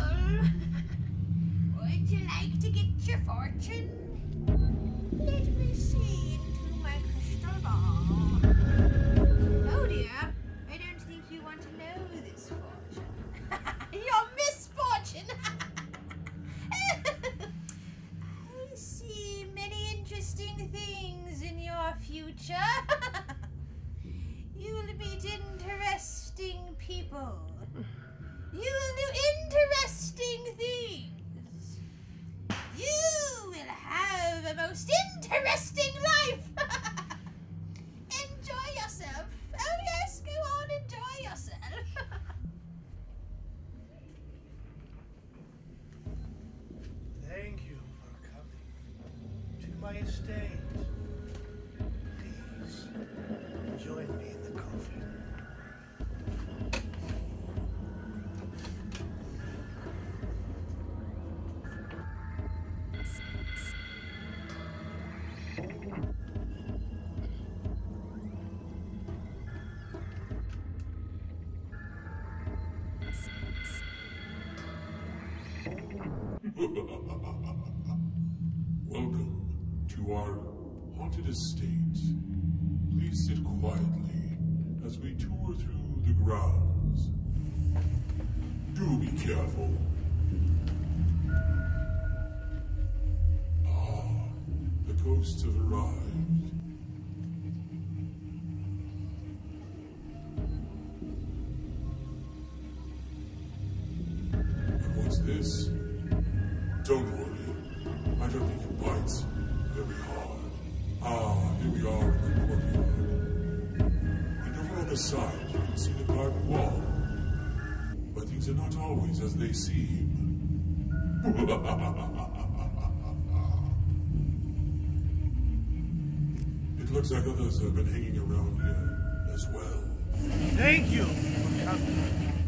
Would you like to get your fortune? Let me see into my crystal ball. Oh dear, I don't think you want to know this fortune. Your misfortune! I see many interesting things in your future. You will meet interesting people. You will do interesting things. You will have a most interesting life. Enjoy yourself. Oh yes, go on, enjoy yourself. Thank you for coming to my estate. Please, join me in the coffin. Welcome to our haunted estate. Please sit quietly as we tour through the grounds. Do be careful. Ah, the ghosts have arrived. And what's this? Don't worry. I don't think it bites very hard. Ah, here we are in the courtyard. And over on the side, you can see the garden wall. But things are not always as they seem. It looks like others have been hanging around here as well. Thank you for coming.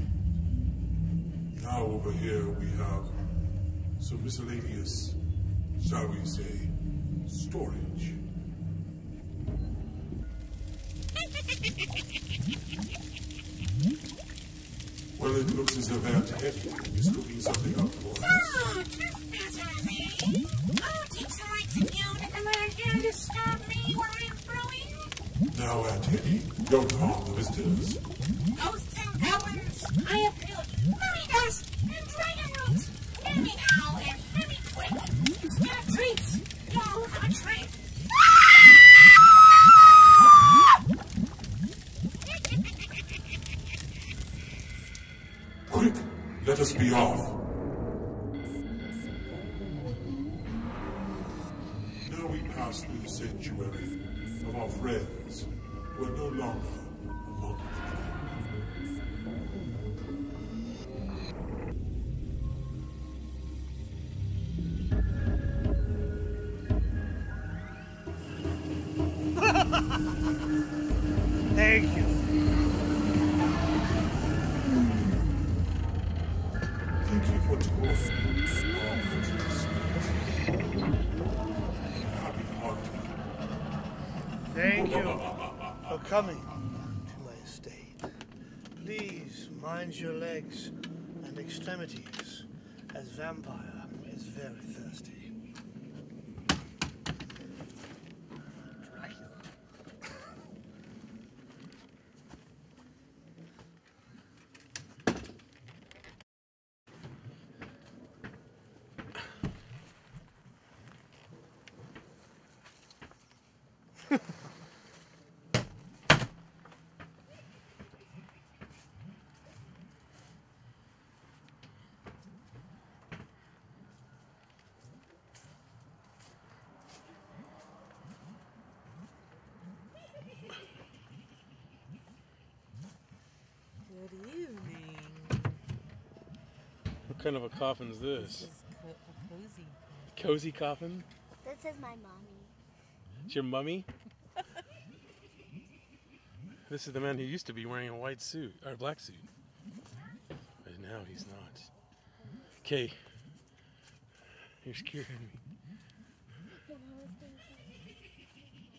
Now over here we have some miscellaneous, shall we say, storage. Well, it looks as if Aunt Hetty is cooking something up for us. Oh, trespasser me! I'll take some rights of you to come out here to stop me while I'm brewing. Now, Aunt Hetty, don't harm the visitors. Ghosts and goblins, I appeal to fairy dust and dragon roots. Hear me now and hear me quick. Instead of treats, you'll have a treat. Quick, let us be off. Now we pass through the sanctuary of our friends who are no longer among the Thank you. Thank you for touring our haunted estate. Happy haunting. Thank you for coming to my estate. Please mind your legs and extremities, as vampire is very thirsty. Dracula. Good evening. What kind of a coffin is This this? is a cozy. Cozy coffin? This is my mommy. It's your mummy? This is the man who used to be wearing a white suit, or a black suit. But now he's not. Okay. You're scaring me.